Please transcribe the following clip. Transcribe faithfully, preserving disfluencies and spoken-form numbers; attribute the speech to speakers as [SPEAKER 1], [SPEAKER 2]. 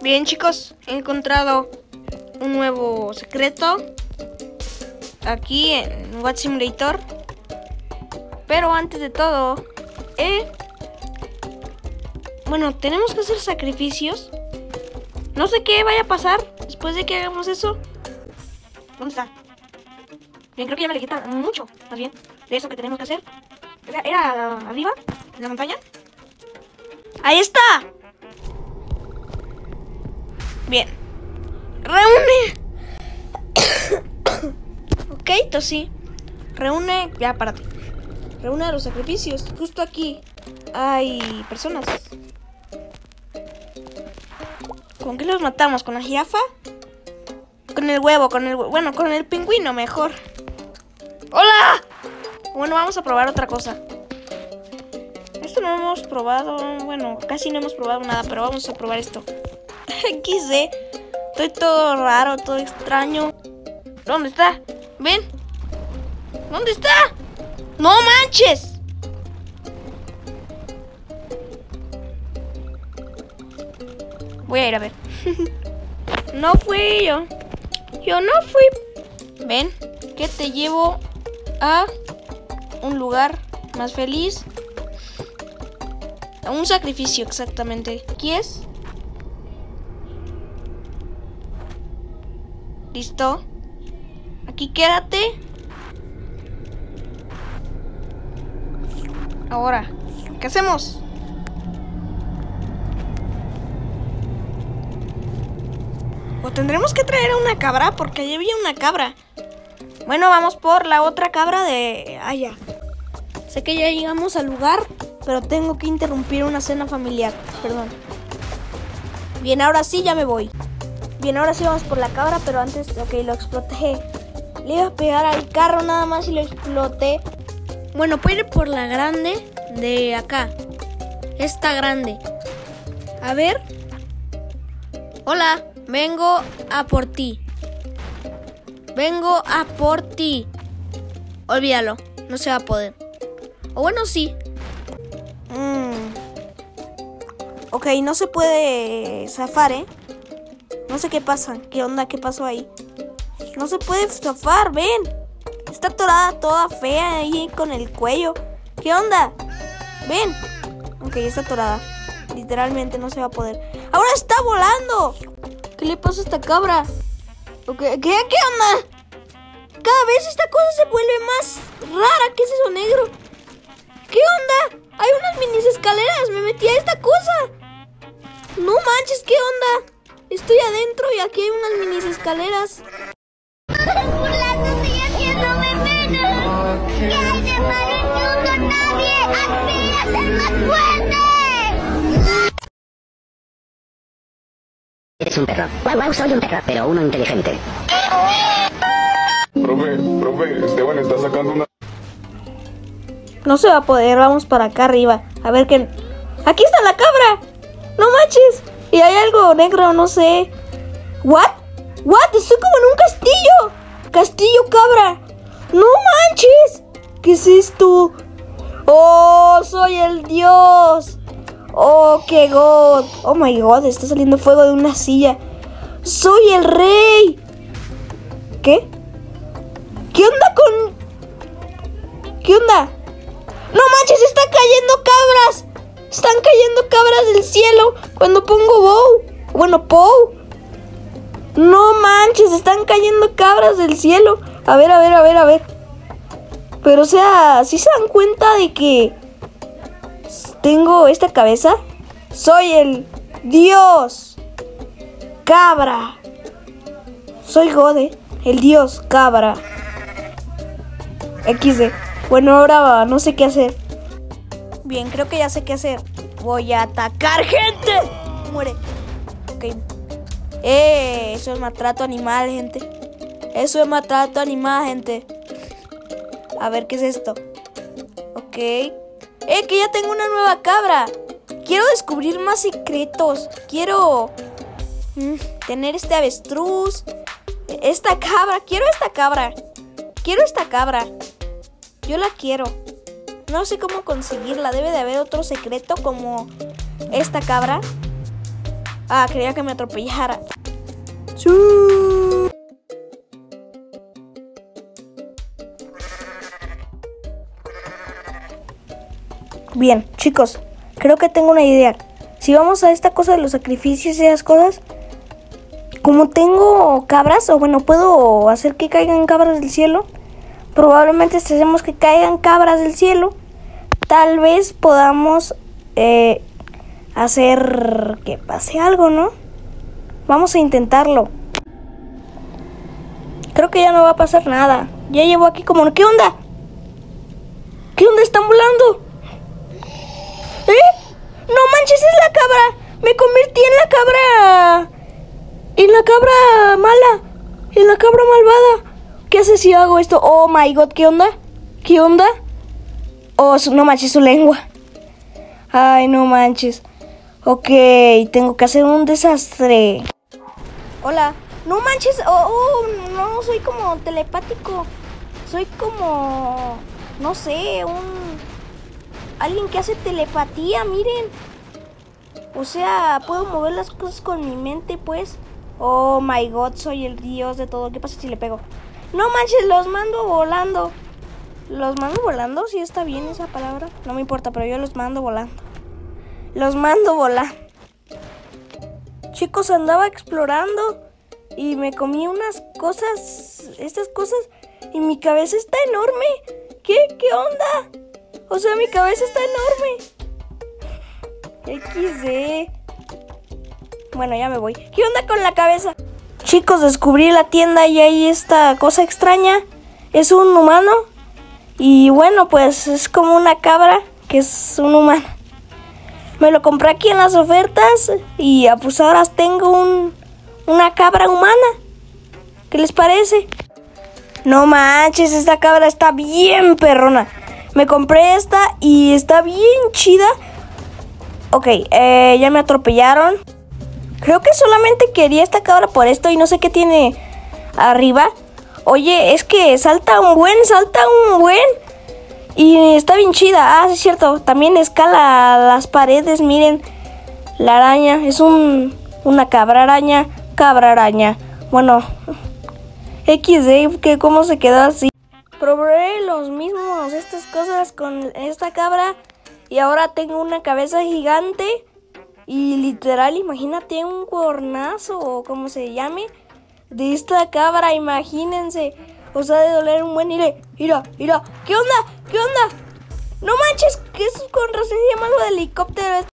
[SPEAKER 1] Bien, chicos, he encontrado un nuevo secreto aquí en What Simulator. Pero antes de todo, eh, bueno, tenemos que hacer sacrificios. No sé qué vaya a pasar después de que hagamos eso. ¿Dónde está? Bien, creo que ya me le quita mucho, más bien, de eso que tenemos que hacer. ¿Era, era arriba, en la montaña? ¡Ahí está! Bien. Reúne. Ok, tosí. Reúne. Ya, párate. Reúne los sacrificios. Justo aquí hay personas. ¿Con qué los matamos? ¿Con la jirafa? Con el huevo, con el huevo. Bueno, con el pingüino mejor. ¡Hola! Bueno, vamos a probar otra cosa. Esto no hemos probado. Bueno, casi no hemos probado nada, pero vamos a probar esto. equis de. Estoy todo raro, todo extraño. ¿Dónde está? ¿Ven? ¿Dónde está? ¡No manches! Voy a ir a ver. No fui yo. Yo no fui. Ven, que te llevo a un lugar más feliz. A un sacrificio, exactamente. ¿Aquí es? ¿Listo? Aquí quédate. Ahora, ¿qué hacemos? O tendremos que traer a una cabra, porque allí había una cabra. Bueno, vamos por la otra cabra de allá. Sé que ya llegamos al lugar, pero tengo que interrumpir una cena familiar. Perdón. Bien, ahora sí ya me voy. Bien, ahora sí vamos por la cabra, pero antes, ok, lo exploté. Le iba a pegar al carro nada más y lo exploté. Bueno, puedo ir por la grande de acá. Esta grande. A ver. Hola, vengo a por ti. Vengo a por ti. Olvídalo, no se va a poder. O bueno, sí. Mm. Ok, no se puede zafar, ¿eh? No sé qué pasa. ¿Qué onda? ¿Qué pasó ahí? No se puede zafar, ven. Está atorada toda fea ahí con el cuello. ¿Qué onda? Ven. Ok, está atorada. Literalmente no se va a poder. ¡Ahora está volando! ¿Qué le pasa a esta cabra? Okay. ¿Qué? ¿Qué onda? Cada vez esta cosa se vuelve más rara. ¿Qué es eso negro? ¿Qué onda? Hay unas mini escaleras. Me metí a esta cosa. No manches, ¿qué onda? Estoy adentro y aquí hay unas mini escaleras.
[SPEAKER 2] Burlándose y haciéndome menos. ¿Qué hay de malo en el mundo? Nadie aspira a ser más fuerte.
[SPEAKER 3] Eres un perro. Guau, guau, soy un perro, pero uno inteligente.
[SPEAKER 4] Profe, profe, Esteban está sacando una...
[SPEAKER 1] No se va a poder, vamos para acá arriba. A ver qué... ¡Aquí está la cabra! ¡No manches! Y hay algo negro, no sé. ¿What? ¿What? Estoy como en un castillo. Castillo cabra. ¡No manches! ¿Qué es esto? ¡Oh! ¡Soy el dios! ¡Oh, qué god! ¡Oh, my god! Está saliendo fuego de una silla. ¡Soy el rey! ¿Qué? ¿Qué onda con...? ¿Qué onda? ¡No manches! ¡Están cayendo cabras! ¡Están cayendo cabras del cielo! Cuando pongo bow. Bueno, pow. ¡No manches! ¡Están cayendo cabras del cielo! A ver, a ver, a ver, a ver. Pero, o sea, ¿sí se dan cuenta de que tengo esta cabeza? Soy el dios cabra. Soy Gode, el dios cabra. equis de. Bueno, ahora no sé qué hacer. Bien, creo que ya sé qué hacer. Voy a atacar gente. Muere. Ok. Eh, eso es maltrato animal, gente. Eso es maltrato animal, gente. A ver, ¿qué es esto? Ok. Eh, que ya tengo una nueva cabra. Quiero descubrir más secretos. Quiero mm, tener este avestruz. Esta cabra. Quiero esta cabra. Quiero esta cabra. Yo la quiero. No sé cómo conseguirla. Debe de haber otro secreto como esta cabra. Ah, quería que me atropellara. Sí. Bien, chicos, creo que tengo una idea. Si vamos a esta cosa de los sacrificios y esas cosas, como tengo cabras, o bueno, puedo hacer que caigan cabras del cielo, probablemente si hacemos que caigan cabras del cielo, tal vez podamos eh, hacer que pase algo, ¿no? Vamos a intentarlo. Creo que ya no va a pasar nada. Ya llevo aquí como... ¿Qué onda? ¿Qué onda? ¿Están volando? ¿Eh? ¡No manches! ¡Es la cabra! ¡Me convertí en la cabra! ¡En la cabra mala! ¡En la cabra malvada! ¿Qué hace si hago esto? ¡Oh, my God! ¿Qué onda? ¿Qué onda? Oh, su, no manches su lengua. Ay, no manches. Ok, tengo que hacer un desastre. Hola. No manches. Oh, oh, no, soy como telepático. Soy como... No sé, un... Alguien que hace telepatía, miren. O sea, puedo mover las cosas con mi mente, pues. Oh, my God, soy el dios de todo. ¿Qué pasa si le pego? No manches, los mando volando. ¿Los mando volando? ¿Sí está bien esa palabra? No me importa, pero yo los mando volando. Los mando volando. Chicos, andaba explorando y me comí unas cosas, estas cosas, y mi cabeza está enorme. ¿Qué? ¿Qué onda? O sea, mi cabeza está enorme. equis de. Bueno, ya me voy. ¿Qué onda con la cabeza? Chicos, descubrí la tienda y hay esta cosa extraña. Es un humano. Y bueno, pues es como una cabra que es un humano. Me lo compré aquí en las ofertas y pues ahora tengo un, una cabra humana. ¿Qué les parece? No manches, esta cabra está bien perrona. Me compré esta y está bien chida. Ok, eh, ya me atropellaron. Creo que solamente quería esta cabra por esto y no sé qué tiene arriba. Oye, es que salta un buen, salta un buen. Y está bien chida. Ah, sí es cierto. También escala las paredes, miren. La araña, es un una cabra araña. Cabra araña. Bueno, equis de, que cómo se quedó así. Probé los mismos, estas cosas con esta cabra. Y ahora tengo una cabeza gigante. Y literal, imagínate un cuernazo o como se llame de esta cabra, imagínense. O sea, de doler un buen. Mire, mira, mira. ¿Qué onda? ¿Qué onda? No manches, que eso con razón se llama algo de helicóptero.